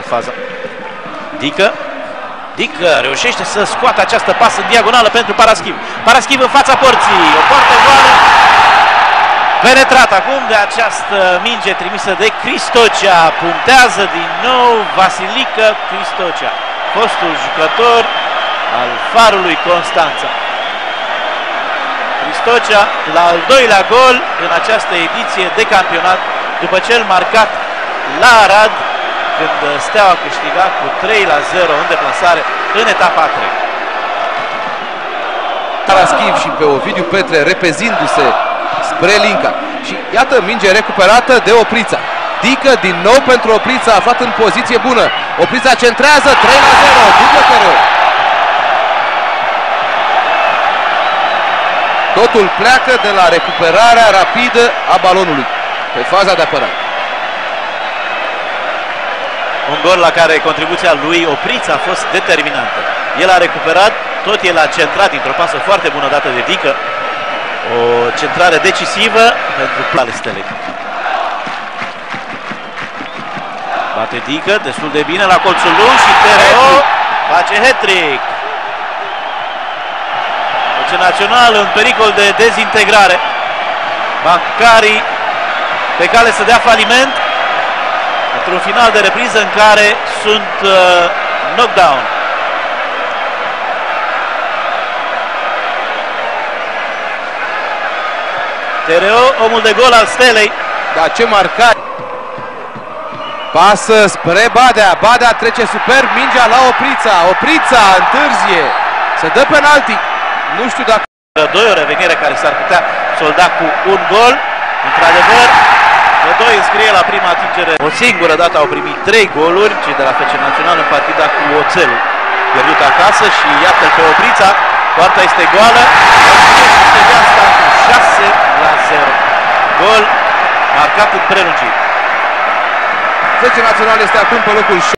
faza. Dică reușește să scoată această pasă în diagonală pentru Paraschiv. Paraschiv în fața porții. O poartă goală. Penetrat acum de această minge trimisă de Cristocea. Puntează din nou Vasilică Cristocea, fostul jucător al Farului Constanța. Cristocea la al doilea gol în această ediție de campionat, după cel marcat la Arad, când Steaua câștiga cu 3-0 în deplasare în etapa a 3. Paraschiv și pe Ovidiu Petre repezindu-se spre Linca. Și iată minge recuperată de Oprița. Dică din nou pentru Oprița, aflat în poziție bună. Oprița centrează, 3-0, dublă Tereu. Totul pleacă de la recuperarea rapidă a balonului pe faza de apărare. Un gol la care contribuția lui Oprița a fost determinantă. El a recuperat, tot el a centrat dintr-o pasă foarte bună dată de Dică. O centrare decisivă pentru plale Stelei. Bate Dică destul de bine la colțul lung și Tereo face hat-trick. Național în pericol de dezintegrare. Bancarii pe cale să dea faliment într-un final de repriză în care sunt knockdown. Tereo, omul de gol al Stelei. Dar ce marcare! Pasă spre Badea. Badea trece superb mingea la Oprița. Oprița întârzie. Se dă penalti. Nu știu dacă... Doi, o revenire care s-ar putea solda cu un gol. Într-adevăr, Doi înscrie la prima atingere. O singură dată au primit 3 goluri, cei de la FC Național, în partida cu Oțelul. Pierdut acasă și iată-l pe Oprița. Poarta este goală. Și dea startul 6-0. Gol marcat în prelungiri. FC Național este acum pe locul